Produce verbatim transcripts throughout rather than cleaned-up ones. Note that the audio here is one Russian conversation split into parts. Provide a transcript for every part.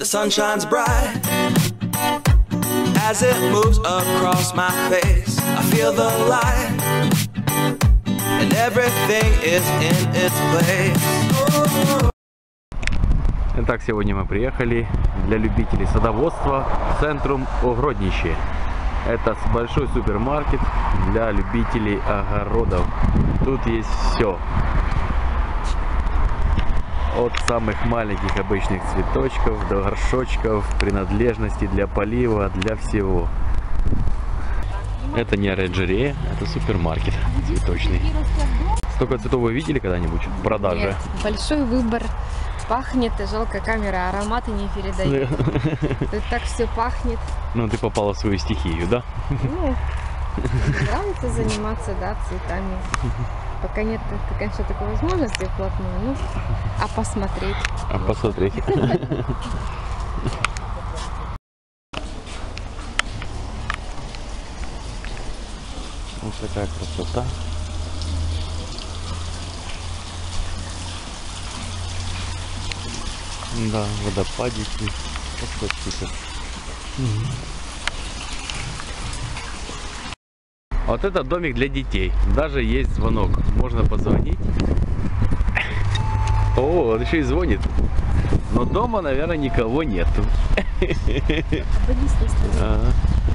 The sun shines bright as it moves across my face. I feel the light and everything is in its place. Итак, сегодня мы приехали для любителей садоводства в Центрум Огороднище. Это большой супермаркет для любителей огородов. Тут есть все. От самых маленьких обычных цветочков до горшочков, принадлежностей для полива, для всего. Это не оранжерея, это супермаркет цветочный. Столько цветов вы видели когда-нибудь в продаже? Нет, большой выбор. Пахнет, и жалко, камера ароматы не передает. Тут так все пахнет. Ну, ты попала в свою стихию, да? Ну, нравится заниматься, да, цветами. Пока нет, конечно, такой возможности вплотную, ну, а посмотреть. А посмотреть. Вот такая красота. Да, водопадики, посмотрите. Вот это домик для детей. Даже есть звонок. Можно позвонить. О, он еще и звонит. Но дома, наверное, никого нету. Ага.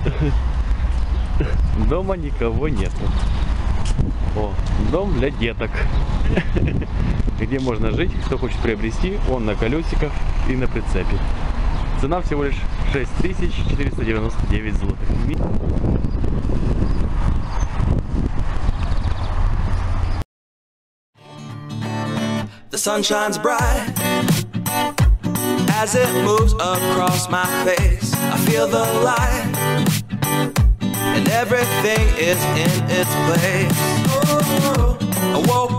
Дома никого нету. О, дом для деток. Где можно жить, кто хочет приобрести, он на колесиках и на прицепе. Цена всего лишь шесть тысяч четыреста девяносто девять злотых. The sun shines bright as it moves across my face. I feel the light and everything is in its place. Oh, I woke